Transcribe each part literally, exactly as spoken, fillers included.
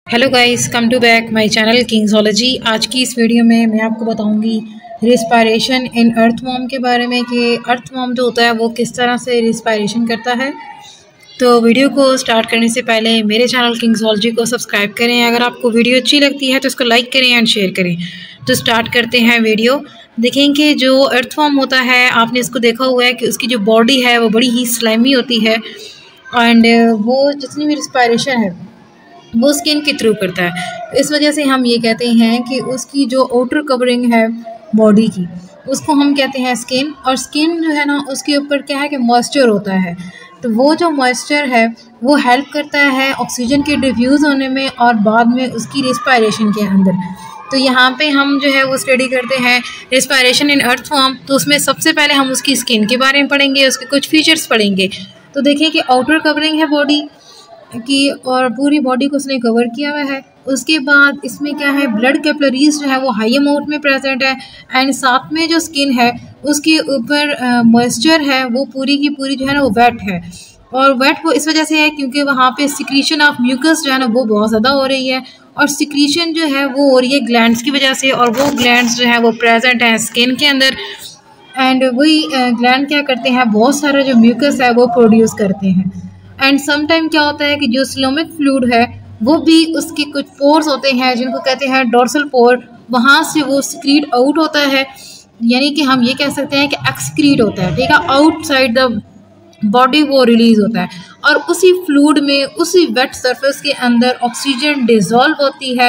Hello guys, come to back my channel Kingsology. आज की इस वीडियो में मैं आपको बताऊंगी रिस्पायरेशन इन अर्थवॉर्म के बारे में कि अर्थवॉर्म जो होता है वो किस तरह से रिस्पायरेशन करता है। तो वीडियो को स्टार्ट करने से पहले मेरे चैनल किंग्सोलॉजी को सब्सक्राइब करें। अगर आपको वीडियो अच्छी लगती है तो इसको लाइक करें एंड शेयर करें। तो स्टार्ट करते हैं वीडियो। देखेंगे जो अर्थवॉर्म होता है, आपने इसको देखा हुआ है कि उसकी जो बॉडी है वो बड़ी ही स्लाइमी होती है एंड वो जितनी भी रिस्पायरेशन है वो स्किन के थ्रू करता है। इस वजह से हम ये कहते हैं कि उसकी जो आउटर कवरिंग है बॉडी की, उसको हम कहते हैं स्किन। और स्किन जो है ना, उसके ऊपर क्या है कि मॉइस्चर होता है। तो वो जो मॉइस्चर है वो हेल्प करता है ऑक्सीजन के डिफ्यूज़ होने में और बाद में उसकी रिस्पायरेशन के अंदर। तो यहाँ पे हम जो है वो स्टडी करते हैं रिस्पायरेशन इन अर्थवॉर्म। तो उसमें सबसे पहले हम उसकी स्किन के बारे में पढ़ेंगे, उसके कुछ फीचर्स पढ़ेंगे। तो देखिए कि आउटर कवरिंग है बॉडी की और पूरी बॉडी को उसने कवर किया हुआ है। उसके बाद इसमें क्या है, ब्लड कैपिलरीज जो है वो हाई अमाउंट में प्रेजेंट है एंड साथ में जो स्किन है उसके ऊपर मॉइस्चर है वो पूरी की पूरी जो है ना वो वेट है। और वेट वो इस वजह से है क्योंकि वहाँ पे सिक्रीशन ऑफ म्यूकस जो है ना वो बहुत ज़्यादा हो रही है और सिक्रीशन जो है वो हो रही है ग्लैंड्स की वजह से, और वो ग्लैंड्स जो है वो प्रेजेंट हैं स्किन के अंदर। एंड वही ग्लैंड क्या करते हैं, बहुत सारा जो म्यूकस है वो प्रोड्यूस करते हैं। एंड समटाइम क्या होता है कि जो स्लोमिक फ्लूइड है वो भी उसके कुछ पोर्स होते हैं जिनको कहते हैं डोर्सल पोर, वहाँ से वो सिक्रीट आउट होता है। यानी कि हम ये कह सकते हैं कि एक्सक्रीट होता है, ठीक है, आउटसाइड द बॉडी वो रिलीज होता है। और उसी फ्लूइड में, उसी वेट सरफेस के अंदर ऑक्सीजन डिज़ोल्व होती है।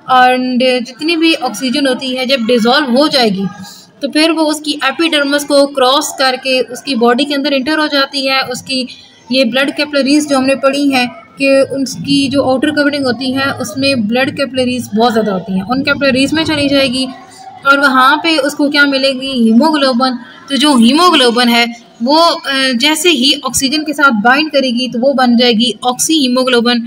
एंड जितनी भी ऑक्सीजन होती है जब डिज़ोल्व हो जाएगी तो फिर वो उसकी एपिडर्मिस को क्रॉस करके उसकी बॉडी के अंदर इंटर हो जाती है। उसकी ये ब्लड कैपिलरीज जो हमने पढ़ी हैं कि उनकी जो आउटर कवरिंग होती है उसमें ब्लड कैपिलरीज बहुत ज़्यादा होती हैं, उन कैपिलरीज में चली जाएगी और वहाँ पे उसको क्या मिलेगी, हीमोग्लोबिन। तो जो हीमोग्लोबिन है वो जैसे ही ऑक्सीजन के साथ बाइंड करेगी तो वो बन जाएगी ऑक्सी हीमोग्लोबिन।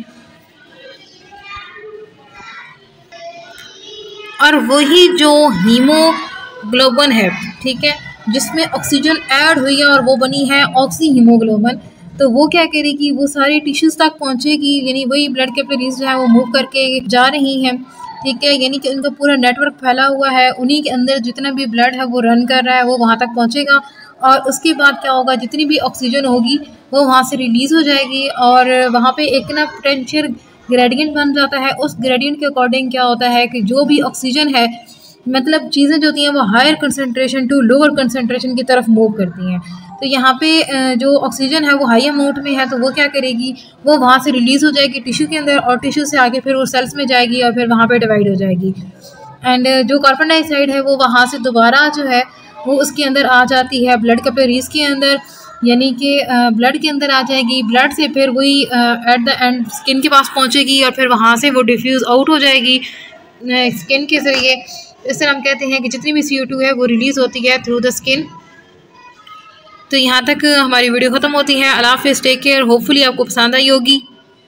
और वही जो हीमोग्लोबिन है, ठीक है, जिसमें ऑक्सीजन ऐड हुई है और वो बनी है ऑक्सी हीमोग्लोबिन, तो वो क्या करेगी, वो सारी टिश्यूज़ तक पहुंचेगी। यानी वही ब्लड कैपिलरीज जो है वो मूव करके जा रही हैं, ठीक है। यानी कि उनका पूरा नेटवर्क फैला हुआ है, उन्हीं के अंदर जितना भी ब्लड है वो रन कर रहा है वो वहाँ तक पहुँचेगा। और उसके बाद क्या होगा, जितनी भी ऑक्सीजन होगी वो वहाँ से रिलीज़ हो जाएगी और वहाँ पे एक ना पोटेंशियल ग्रेडियंट बन जाता है। उस ग्रेडियंट के अकॉर्डिंग क्या होता है कि जो भी ऑक्सीजन है, मतलब चीज़ें जो होती हैं वो higher concentration to lower concentration की तरफ मूव करती हैं। तो यहाँ पे जो ऑक्सीजन है वो हाई अमाउंट में है तो वो क्या करेगी, वो वहाँ से रिलीज़ हो जाएगी टिश्यू के अंदर और टिश्यू से आगे फिर वो सेल्स में जाएगी और फिर वहाँ पे डिवाइड हो जाएगी। एंड जो कार्बन डाइऑक्साइड है वो वहाँ से दोबारा जो है वो उसके अंदर आ जाती है ब्लड कैपिलरीज के अंदर, यानी कि ब्लड के अंदर आ जाएगी। ब्लड से फिर वही एट द एंड स्किन के पास पहुँचेगी और फिर वहाँ से वो डिफ्यूज़ आउट हो जाएगी स्किन के ज़रिए। इस तरह हम कहते हैं कि जितनी भी सी ओ टू है वो रिलीज़ होती है थ्रू द स्किन। तो यहाँ तक हमारी वीडियो ख़त्म होती है। अल्लाह हाफ़िज़, टेक केयर। होपफुली आपको पसंद आई होगी।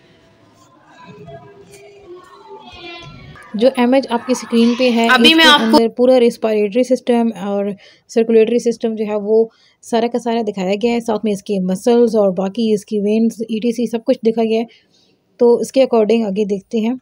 जो इमेज आपकी स्क्रीन पे है अभी मैं आपको अंदर पूरा रिस्पायरेटरी सिस्टम और सर्कुलेटरी सिस्टम जो है वो सारा का सारा दिखाया गया है। साथ में इसकी मसल्स और बाकी इसकी वेन्स ई टी सी सब कुछ दिखा गया है। तो इसके अकॉर्डिंग आगे देखते हैं।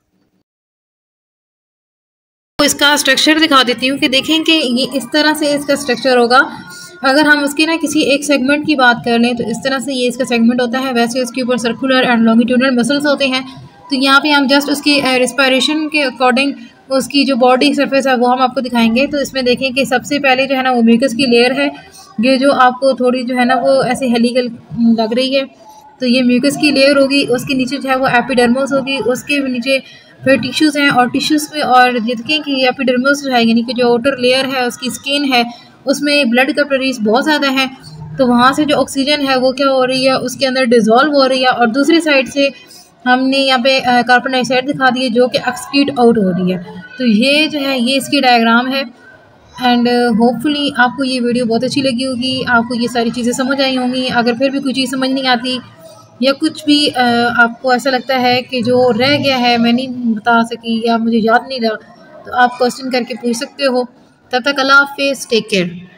इसका स्ट्रक्चर दिखा देती हूँ कि देखें कि ये इस तरह से इसका स्ट्रक्चर होगा। अगर हम उसके ना किसी एक सेगमेंट की बात कर लें तो इस तरह से ये इसका सेगमेंट होता है। वैसे इसके ऊपर सर्कुलर एंड लॉन्गिट्यूडनल मसल्स होते हैं। तो यहाँ पे हम जस्ट उसकी रिस्पायरेशन के अकॉर्डिंग उसकी जो बॉडी सरफेस है वो हम आपको दिखाएंगे। तो इसमें देखें कि सबसे पहले जो है ना वो म्यूकस की लेयर है, ये जो आपको थोड़ी जो है ना वो ऐसे हेलिकल लग रही है। तो ये म्यूकस की लेयर होगी, उसके नीचे जो है वो एपिडर्मस होगी, उसके नीचे फिर टिश्यूज़ हैं और टिश्यूज़ में और देखें कि एपिडर्मस जो है यानी कि जो आउटर लेयर है उसकी स्किन है उसमें ब्लड कैपिलरीज बहुत ज़्यादा है। तो वहाँ से जो ऑक्सीजन है वो क्या हो रही है, उसके अंदर डिज़ोल्व हो रही है। और दूसरी साइड से हमने यहाँ पे कार्बन डाइऑक्साइड दिखा दी है जो कि एक्सक्रीट आउट हो रही है। तो ये जो है ये इसकी डायग्राम है। एंड होपफुली आपको ये वीडियो बहुत अच्छी लगी होगी, आपको ये सारी चीज़ें समझ आई होंगी। अगर फिर भी कोई चीज़ समझ नहीं आती या कुछ भी आ, आपको ऐसा लगता है कि जो रह गया है मैं नहीं बता सकी या मुझे याद नहीं रहा, तो आप क्वेश्चन करके पूछ सकते हो। तब तक अल्लाह हाफ़िज़, टेक केयर।